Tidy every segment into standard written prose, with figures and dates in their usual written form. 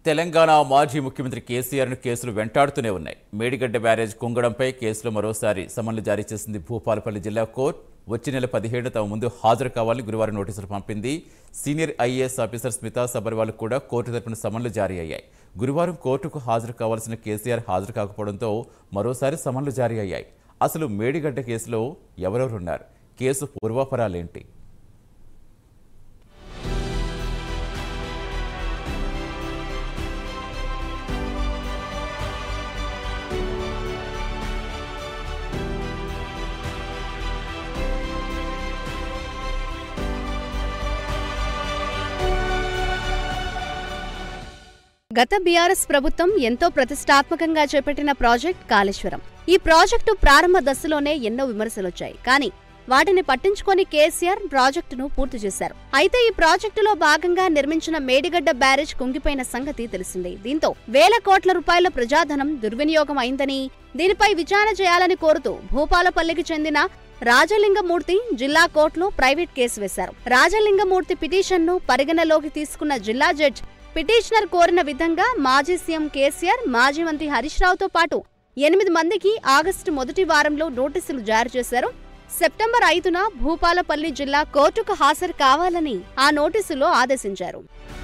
తెలంగాణ మాజీ ముఖ్యమంత్రి కేసీఆర్ను కేసులు వెంటాడుతూనే ఉన్నాయి. మేడిగడ్డ బ్యారేజ్ కుంగడంపై కేసులో మరోసారి సమన్లు జారీ చేసింది భూపాలపల్లి జిల్లా కోర్టు. వచ్చే నెల 17 తమ ముందు హాజరు కావాలని గురువారం నోటీసులు పంపింది. Senior IAS officer Smita Sabharwal కూడా కోర్టు తరపున సమన్లు జారీ అయ్యాయి. గురువారం కోర్టుకు హాజరు కావాల్సిన కేసీఆర్ హాజరు కాకపోవడంతో మరోసారి సమన్లు జారీ అయ్యాయి. అసలు మేడిగడ్డ కేసులో ఎవరెవరున్నారు? కేసు పూర్వాపరాలేంటి? గత బీఆర్ఎస్ ప్రభుత్వం ఎంతో ప్రతిష్టాత్మకంగా చేపట్టిన ప్రాజెక్ట్ కాళేశ్వరం. ఈ ప్రాజెక్టు ప్రారంభ దశలోనే ఎన్నో విమర్శలొచ్చాయి. కానీ వాటిని పట్టించుకొని కేసీఆర్ ప్రాజెక్టును పూర్తి చేశారు. అయితే ఈ ప్రాజెక్టులో భాగంగా నిర్మించిన మేడిగడ్డ బ్యారేజ్ కుంగిపోయిన సంగతి తెలిసిందే. దీంతో వేల కోట్ల రూపాయల ప్రజాధనం దుర్వినియోగం అయిందని, దీనిపై విచారణ చేయాలని కోరుతూ భూపాలపల్లికి చెందిన రాజలింగమూర్తి జిల్లా కోర్టులో ప్రైవేట్ కేసు వేశారు. రాజలింగమూర్తి పిటిషన్ను పరిగణలోకి తీసుకున్న జిల్లా జడ్జి పిటిషనర్ కోరిన విధంగా మాజీ సీఎం కేసీఆర్, మాజీ మంత్రి హరీష్ రావుతో పాటు 8 మందికి ఆగస్టు మొదటి వారంలో నోటీసులు జారీ చేశారు. సెప్టెంబర్ 5న భూపాలపల్లి జిల్లా కోర్టుకు హాజరు కావాలని ఆ నోటీసులో ఆదేశించారు.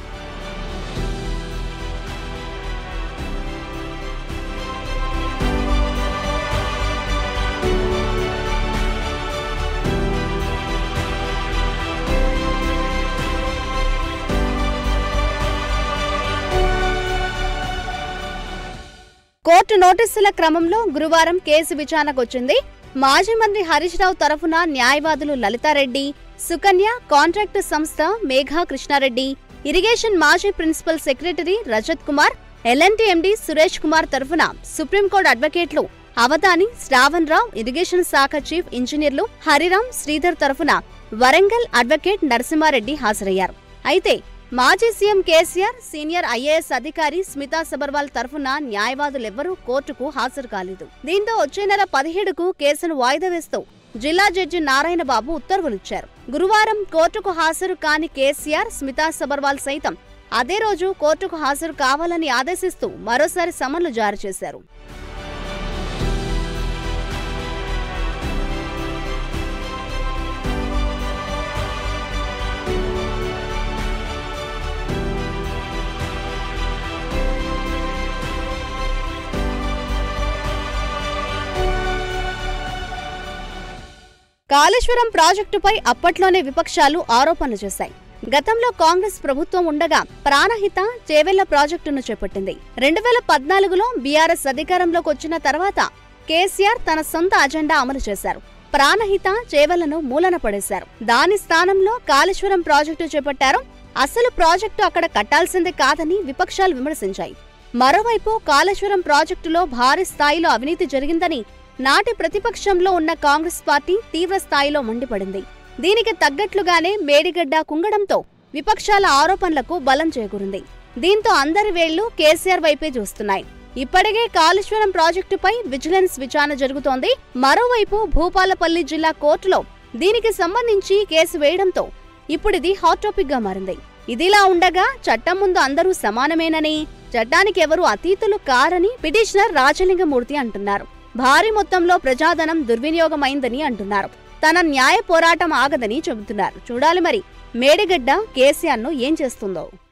కోర్టు నోటీసుల క్రమంలో గురువారం కేసు విచారణకొచ్చింది. మాజీ మంత్రి హరీష్ రావు తరఫున న్యాయవాదులు లలితారెడ్డి, సుకన్య, కాంట్రాక్టు సంస్థ మేఘా కృష్ణారెడ్డి, ఇరిగేషన్ మాజీ principal secretary Rajat Kumar, L N T MD Suresh Kumar తరఫున సుప్రీంకోర్టు అడ్వకేట్లు అవధాని, శ్రావణ్ రావు, ఇరిగేషన్ శాఖ చీఫ్ ఇంజనీర్లు హరిరాం, శ్రీధర్ తరఫున వరంగల్ అడ్వకేట్ నరసింహారెడ్డి హాజరయ్యారు. అయితే మాజీ సీఎం కేసీఆర్, సీనియర్ ఐఏఎస్ అధికారి స్మితా సబర్వాల్ తరఫున న్యాయవాదులెవ్వరూ కోర్టుకు హాజరు కాలేదు. దీంతో వచ్చే నెల 17కు కేసును వాయిదా వేస్తూ జిల్లా జడ్జి నారాయణబాబు ఉత్తర్వులిచ్చారు. గురువారం కోర్టుకు హాజరు కాని కేసీఆర్, స్మితా సబర్వాల్ సైతం అదే రోజు కోర్టుకు హాజరు కావాలని ఆదేశిస్తూ మరోసారి సమన్లు జారీ చేశారు. కాళేశ్వరం ప్రాజెక్టుపై అప్పట్లోనే విపక్షాలు ఆరోపణలు చేశాయి. గతంలో కాంగ్రెస్ ప్రభుత్వం ఉండగా ప్రాణహిత, చేవెళ్ల ప్రాజెక్టును చేపట్టింది. 2014లో బీఆర్ఎస్ అధికారంలోకి వచ్చిన తర్వాత కేసీఆర్ తన సొంత అజెండా అమలు చేశారు. ప్రాణహిత, చేవెళ్లను మూలన పడేశారు. దాని స్థానంలో కాళేశ్వరం ప్రాజెక్టు చేపట్టారు. అసలు ప్రాజెక్టు అక్కడ కట్టాల్సిందే కాదని విపక్షాలు విమర్శించాయి. మరోవైపు కాళేశ్వరం ప్రాజెక్టులో భారీ స్థాయిలో అవినీతి జరిగిందని నాటి ప్రతిపక్షంలో ఉన్న కాంగ్రెస్ పార్టీ తీవ్ర స్థాయిలో మండిపడింది. దీనికి తగ్గట్లుగానే మేడిగడ్డ కుంగడంతో విపక్షాల ఆరోపణలకు బలం చేకూరింది. దీంతో అందరి వేళ్లు కేసీఆర్ వైపే చూస్తున్నాయి. ఇప్పటికే కాళేశ్వరం ప్రాజెక్టుపై విజిలెన్స్ విచారణ జరుగుతోంది. మరోవైపు భూపాలపల్లి జిల్లా కోర్టులో దీనికి సంబంధించి కేసు వేయడంతో ఇప్పుడిది హాట్ టాపిక్ గా మారింది. ఇదిలా ఉండగా చట్టం ముందు అందరూ సమానమేనని, చట్టానికి ఎవరూ అతీతులు కారని పిటిషనర్ రాజలింగమూర్తి అంటున్నారు. భారీ మొత్తంలో ప్రజాధనం దుర్వినియోగమైందని అంటున్నారు. తన న్యాయ పోరాటం ఆగదని చెబుతున్నారు. చూడాలి మరి మేడిగడ్డ కేసీఆర్ను ఏం చేస్తుందో.